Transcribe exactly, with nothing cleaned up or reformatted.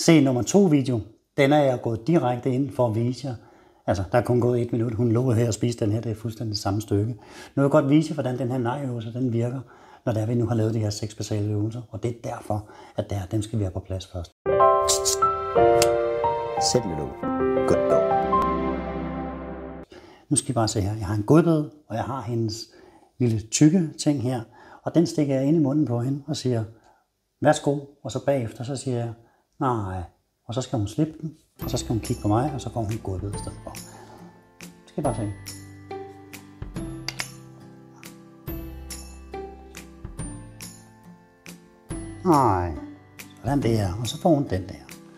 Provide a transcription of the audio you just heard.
Se nummer to video. Den er jeg gået direkte ind for at vise jer. Altså, der er kun gået et minut. Hun lovede her at spise den her. Det er fuldstændig det samme stykke. Nu vil jeg godt vise jer, hvordan den her nej-øvelse den virker, når der vi nu har lavet de her seks basale øvelser. Og det er derfor, at der, dem skal vi have på plads først. Sæt lidt ud. Good dog. Nu skal I bare se her. Jeg har en godbid, og jeg har hendes lille tykke ting her. Og den stikker jeg ind i munden på hende og siger, værsgo. Og så bagefter så siger jeg, nej. Og så skal hun slippe den, og så skal hun kigge på mig, og så får hun godbid i stedet for. Skal I bare se. Nej. Sådan der, og så får hun den der.